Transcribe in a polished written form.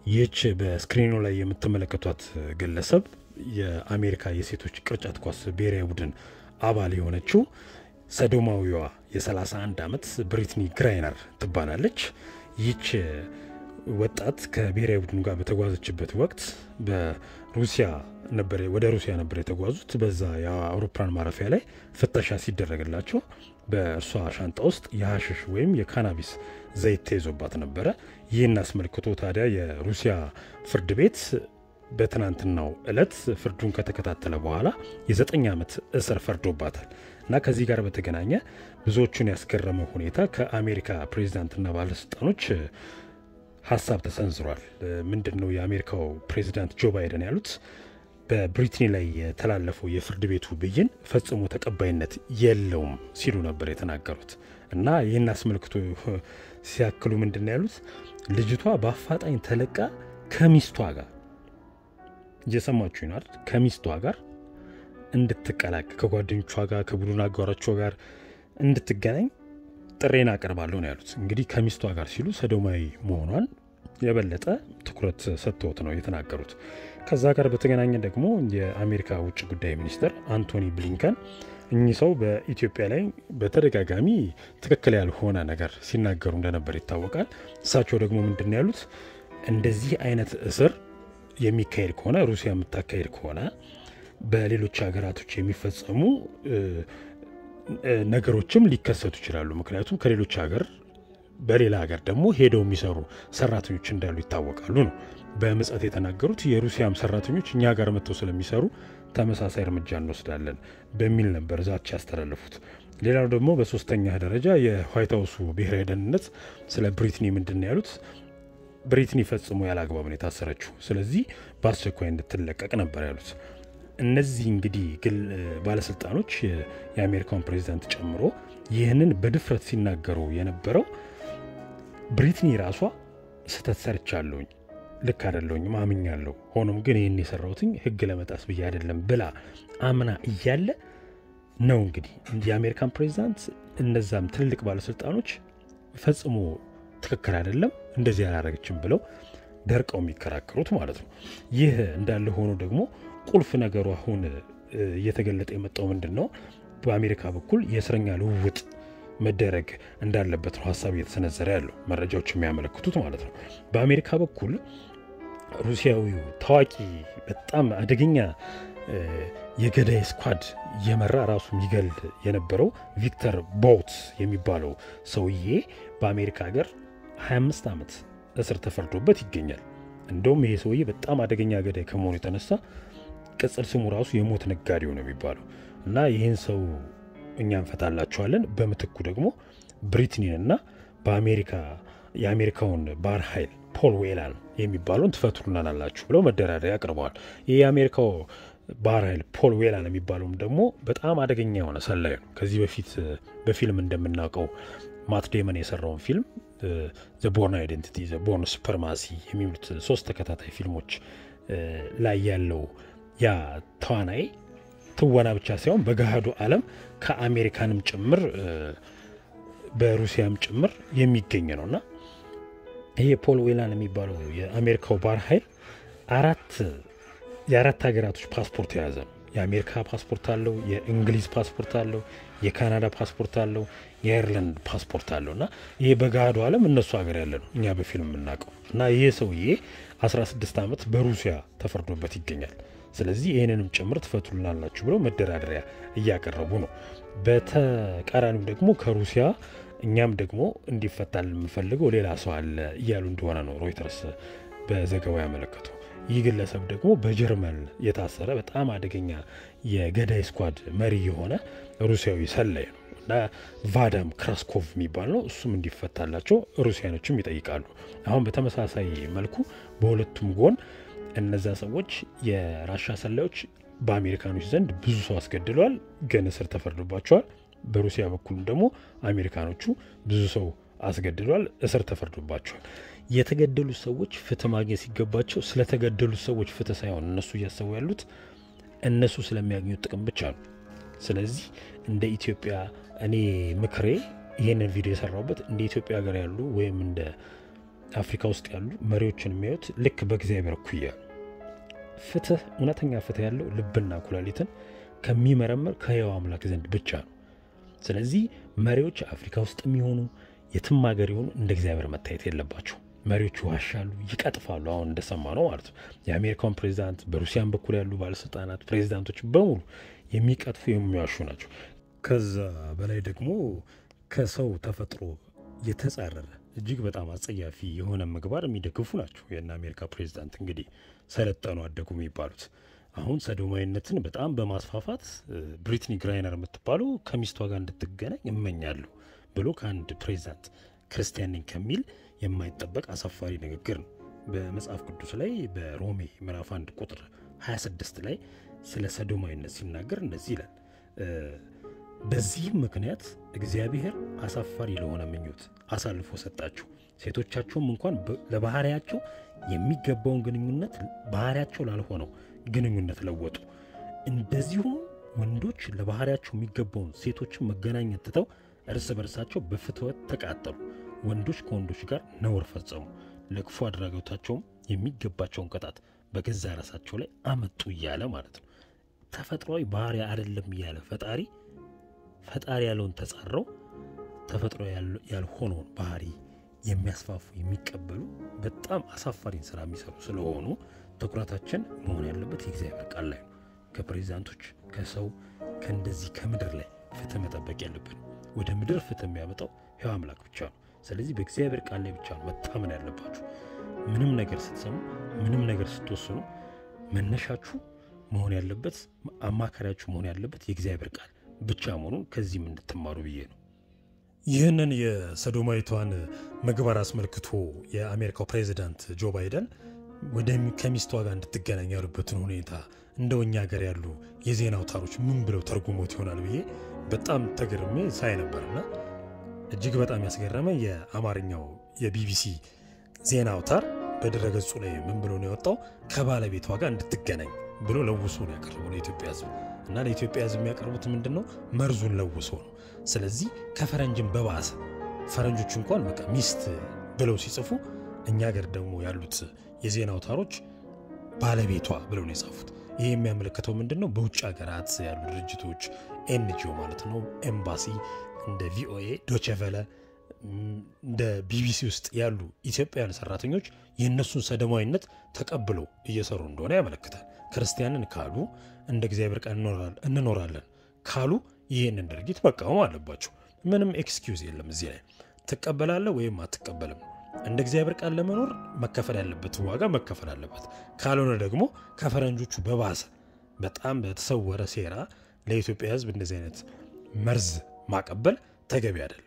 ይህች በስክሪኑ ላይ የምትመለከቷት ግለሰብ የአሜሪካ የሴቶች ቅርጫት ኳስ ብሔራዊ ቡድን አባል የሆነችው ሰዶማዊዋ የ31 ዓመት ብሪትኒ ግራይነር ትባላለች። ይህች ወጣት ከብሔራዊ ቡድኑ ጋር በተጓዘችበት ወቅት ወደ ሩሲያ ነበር የተጓዙት። በዛ የአውሮፕላን ማረፊያ ላይ ፍተሻ ሲደረግላቸው በእርሷ ሻንጣ ውስጥ የሐሽሽ ወይም የካናቢስ ዘይት ተይዞባት ነበረ። ይህን አስመልክቶ ታዲያ የሩሲያ ፍርድ ቤት በትናንትናው ዕለት ፍርዱን ከተከታተለ በኋላ የ9 ዓመት እስር ፈርዶባታል እና ከዚህ ጋር በተገናኘ ብዙዎቹን ያስገረመ ሁኔታ ከአሜሪካ ፕሬዚዳንትና ባለስልጣኖች ሀሳብ ተሰንዝሯል። ምንድነው የአሜሪካው ፕሬዚዳንት ጆ ባይደን ያሉት? በብሪትኒ ላይ የተላለፈው የፍርድ ቤቱ ብይን ፈጽሞ ተቀባይነት የለውም ሲሉ ነበር የተናገሩት እና ይህን አስመልክቶ ሲያክሉ ምንድነው ያሉት? ልጅቷ በአፋጣኝ ተለቃ ከሚስቷ ጋር እየሰማችሁ ይናል ከሚስቷ ጋር እንድትቀላቀል ከጓደኞቿ ጋር ከቡድን አጋሮቿ ጋር እንድትገናኝ ጥሬን አቀርባለሁ ነው ያሉት። እንግዲህ ከሚስቷ ጋር ሲሉ ሰዶማዊ መሆኗን የበለጠ ትኩረት ሰጥተውት ነው የተናገሩት። ከዛ ጋር በተገናኘ ደግሞ የአሜሪካ ውጭ ጉዳይ ሚኒስትር አንቶኒ ብሊንከን እኚህ ሰው በኢትዮጵያ ላይ በተደጋጋሚ ትክክል ያልሆነ ነገር ሲናገሩ እንደነበር ይታወቃል። እሳቸው ደግሞ ምንድነው ያሉት? እንደዚህ አይነት እስር የሚካሄድ ከሆነ ሩሲያ የምታካሄድ ከሆነ በሌሎች ሀገራቶች የሚፈጸሙ ነገሮችም ሊከሰቱ ይችላሉ። ምክንያቱም ከሌሎች ሀገር በሌላ ሀገር ደግሞ ሄደው የሚሰሩ ሰራተኞች እንዳሉ ይታወቃሉ ነው በመጻት የተናገሩት። የሩሲያም ሰራተኞች እኛ ጋር መጥተው ስለሚሰሩ ተመሳሳይ እርምጃ እንወስዳለን በሚል ነበር ዛቻ ያስተላለፉት። ሌላው ደግሞ በሶስተኛ ደረጃ የዋይት ሃውሱ ብሔራዊ ደህንነት ስለ ብሪትኒ ምንድነው ያሉት? ብሪትኒ ፈጽሞ ያላግባብ ነው የታሰረችው፣ ስለዚህ በአስቸኳይ እንድትለቀቅ ነበር ያሉት። እነዚህ እንግዲህ ባለስልጣኖች የአሜሪካውን ፕሬዚዳንት ጨምሮ ይህንን በድፍረት ሲናገሩ የነበረው ብሪትኒ ራሷ ስህተት ሰርቻለሁኝ፣ ልክ አይደለሁኝም፣ አምኛለሁ፣ ሆኖም ግን ይህን የሰራሁትኝ ህግ ለመጣስ ብዬ አይደለም ብላ አምና እያለ ነው እንግዲህ የአሜሪካን ፕሬዚዳንት እነዛም ትልልቅ ባለስልጣኖች ፈጽሞ ትክክል አይደለም እንደዚህ ያላረገችም ብለው ደርቀው የሚከራከሩት ማለት ነው። ይህ እንዳለ ሆኖ ደግሞ ቁልፍ ነገሩ አሁን እየተገለጠ የመጣው ምንድነው? በአሜሪካ በኩል የእስረኛ ልውውጥ መደረግ እንዳለበት ነው ሀሳብ እየተሰነዘረ ያለው መረጃዎች የሚያመለክቱት ማለት ነው። በአሜሪካ በኩል ሩሲያዊው ታዋቂ በጣም አደገኛ የገዳይ ስኳድ የመራ ራሱ የሚገል የነበረው ቪክተር ቦት የሚባለው ሰውዬ በአሜሪካ ሀገር 25 ዓመት እስር ተፈርዶበት ይገኛል። እንደውም ይሄ ሰውዬ በጣም አደገኛ ገዳይ ከመሆኑ የተነሳ ቅጽል ስሙ ራሱ የሞት ነጋዴው ነው የሚባለው እና ይህን ሰው እኛ እንፈታላችኋለን፣ በምትኩ ደግሞ ብሪትኒንና የአሜሪካውን ባህር ኃይል ፖል ዌላን የሚባለውን ትፈቱልናላችሁ ብለው መደራደሪያ አቅርበዋል። ይህ የአሜሪካው ባህር ኃይል ፖል ዌላን የሚባለውም ደግሞ በጣም አደገኛ የሆነ ሰላይ ነው። ከዚህ በፊት በፊልም እንደምናውቀው ማት ዴመን የሰራውን ፊልም ዘ ቦርን አይደንቲቲ፣ ዘ ቦርን ሱፐርማሲ የሚሉት 3 ተከታታይ ፊልሞች ላይ ያለው ያ ተዋናይ ትወና ብቻ ሳይሆን በገሃዱ ዓለም ከአሜሪካንም ጭምር በሩሲያም ጭምር የሚገኝ ነውና ይሄ ፖል ዌላን የሚባለው የአሜሪካው ባህር ኃይል የአራት ሀገራቶች ፓስፖርት የያዘ ነው። የአሜሪካ ፓስፖርት አለው፣ የእንግሊዝ ፓስፖርት አለው፣ የካናዳ ፓስፖርት አለው፣ የአየርላንድ ፓስፖርት አለውና ይሄ በገሃዱ ዓለም እነሱ ሀገር ያለ ነው፣ እኛ በፊልም የምናውቀው እና ይሄ ሰውዬ 16 ዓመት በሩሲያ ተፈርዶበት ይገኛል። ስለዚህ ይህንንም ጭምር ትፈቱልናላችሁ ብለው መደራደሪያ እያቀረቡ ነው። በተቃራኒው ደግሞ ከሩሲያ እኛም ደግሞ እንዲፈታል የምንፈልገው ሌላ ሰው አለ እያሉ እንደሆነ ነው ሮይተርስ በዘገባው ያመለከተው። ይህ ግለሰብ ደግሞ በጀርመን የታሰረ በጣም አደገኛ የገዳይ ስኳድ መሪ የሆነ ሩሲያዊ ሰላይ ነው እና ቫዳም ክራስኮቭ የሚባል ነው። እሱም እንዲፈታላቸው ሩሲያኖችም ይጠይቃሉ። አሁን በተመሳሳይ መልኩ በሁለቱም ጎን እነዛ ሰዎች የራሻ ሰላዮች በአሜሪካኖች ዘንድ ብዙ ሰው አስገድለዋል፣ ግን እስር ተፈርዶባቸዋል። በሩሲያ በኩል ደግሞ አሜሪካኖቹ ብዙ ሰው አስገድለዋል፣ እስር ተፈርዶባቸዋል። የተገደሉት ሰዎች ፍትህ ማግኘት ሲገባቸው ስለተገደሉት ሰዎች ፍትህ ሳይሆን እነሱ እያሰቡ ያሉት እነሱ ስለሚያገኙት ጥቅም ብቻ ነው። ስለዚህ እንደ ኢትዮጵያ እኔ ምክሬ ይሄንን ቪዲዮ የሰራሁበት እንደ ኢትዮጵያ ሀገር ያሉ ወይም እንደ አፍሪካ ውስጥ ያሉ መሪዎችን የሚያዩት ልክ በእግዚአብሔር እኩያ ፍትህ እውነተኛ ፍትህ ያለው ልብና ኩላሊትን ከሚመረምር ከሕያው አምላክ ዘንድ ብቻ ነው። ስለዚህ መሪዎች አፍሪካ ውስጥ የሚሆኑ የትም ሀገር ይሆኑ እንደ እግዚአብሔር መታየት የለባቸው። መሪዎች ይዋሻሉ፣ ይቀጥፋሉ። አሁን እንደሰማነው ማለት ነው። የአሜሪካን ፕሬዚዳንት፣ በሩሲያን በኩል ያሉ ባለስልጣናት፣ ፕሬዚዳንቶች በሙሉ የሚቀጥፉ የሚዋሹ ናቸው። ከዛ በላይ ደግሞ ከሰው ተፈጥሮ የተጻረረ እጅግ በጣም አጸያፊ የሆነ ምግባር የሚደግፉ ናቸው። የእነ አሜሪካ ፕሬዚዳንት እንግዲህ ሰለጠኑ አደጉ የሚባሉት አሁን ሰዶማዊነትን በጣም በማስፋፋት ብሪትኒ ግራይነር የምትባለው ከሚስቷ ጋር እንድትገናኝ እመኛለሁ ብሎ ከአንድ ፕሬዚዳንት ክርስቲያን ነኝ ከሚል የማይጠበቅ አሳፋሪ ንግግር ነው። በመጽሐፍ ቅዱስ ላይ በሮሜ ምዕራፍ 1 ቁጥር 26 ላይ ስለ ሰዶማዊነት ሲናገር እንደዚህ ይላል፣ በዚህም ምክንያት እግዚአብሔር አሳፋሪ ለሆነ ምኞት አሳልፎ ሰጣቸው፣ ሴቶቻቸውም እንኳን ለባህሪያቸው የሚገባውን ግንኙነት ባህሪያቸው ላልሆነው ግንኙነት ለወጡ። እንደዚሁም ወንዶች ለባህሪያቸው የሚገባውን ሴቶችን መገናኘት ትተው እርስ በርሳቸው በፍትወት ተቃጠሉ። ወንዶች ከወንዶች ጋር ነውር ፈጸሙ፣ ለክፉ አድራጎታቸውም የሚገባቸውን ቅጣት በገዛ ራሳቸው ላይ አመጡ እያለ ማለት ነው። ተፈጥሯዊ ባህሪ አይደለም እያለ ፈጣሪ ያለውን ተጻረው ተፈጥሮ ያልሆነውን ባህሪ የሚያስፋፉ የሚቀበሉ በጣም አሳፋሪን ስራ የሚሰሩ ስለሆኑ ትኩረታችን መሆን ያለበት የእግዚአብሔር ቃል ላይ ነው። ከፕሬዚዳንቶች ከሰው ከእንደዚህ ከምድር ላይ ፍትህ መጠበቅ ያለብን። ወደ ምድር ፍትህ የሚያመጣው ሕያው አምላክ ብቻ ነው። ስለዚህ በእግዚአብሔር ቃል ላይ ብቻ ነው መታመን ያለባችሁ። ምንም ነገር ስትሰሙ፣ ምንም ነገር ስትወስኑ መነሻችሁ መሆን ያለበት አማካሪያችሁ መሆን ያለበት የእግዚአብሔር ቃል ብቻ መሆኑን ከዚህም እንድትማሩ ብዬ ነው። ይህንን የሰዶማዊቷን ምግባር አስመልክቶ የአሜሪካው ፕሬዚዳንት ጆ ባይደን ከሚስቷ ጋር እንድትገናኝ ያሉበትን ሁኔታ እንደው እኛ ሀገር ያሉ የዜና አውታሮች ምን ብለው ተርጉሞት ይሆናል ብዬ በጣም ተገርሜ ሳይ ነበርና እጅግ በጣም ያስገረመ የአማርኛው የቢቢሲ ዜና አውታር በድረገጹ ላይ ምን ብሎ ነው የወጣው? ከባለቤቷ ጋር እንድትገናኝ ብሎ ለውሶ ነው ያቀረበው ለኢትዮጵያ ሕዝብ። እና ለኢትዮጵያ ሕዝብ የሚያቀርቡት ምንድነው? መርዙን ለውሶ ነው። ስለዚህ ከፈረንጅም በባሰ ፈረንጆች እንኳን በቃ ሚስት ብለው ሲጽፉ እኛ ሀገር ደግሞ ያሉት የዜና አውታሮች ባለቤቷ ብለው ነው የጻፉት። ይህ የሚያመለክተው ምንድነው? በውጭ ሀገራት ያሉ ድርጅቶች ኤንጂኦ ማለት ነው፣ ኤምባሲ እንደ ቪኦኤ፣ ዶቼ ቬለ፣ እንደ ቢቢሲ ውስጥ ያሉ ኢትዮጵያውያን ሰራተኞች የእነሱን ሰዶማዊነት ተቀብለው እየሰሩ እንደሆነ ያመለክታል። ክርስቲያንን ካሉ እንደ እግዚአብሔር ቃል እንኖራለን ካሉ ይህንን ድርጊት መቃወም አለባቸው። ምንም ኤክስኪውዝ የለም እዚህ ላይ። ትቀበላለህ ወይም አትቀበልም። እንደ እግዚአብሔር ቃል ለመኖር መከፈል ያለበት ዋጋ መከፈል አለበት። ካልሆነ ደግሞ ከፈረንጆቹ በባሰ በጣም በተሰወረ ሴራ ለኢትዮጵያ ሕዝብ እንደዚህ አይነት መርዝ ማቀበል ተገቢ አይደለም።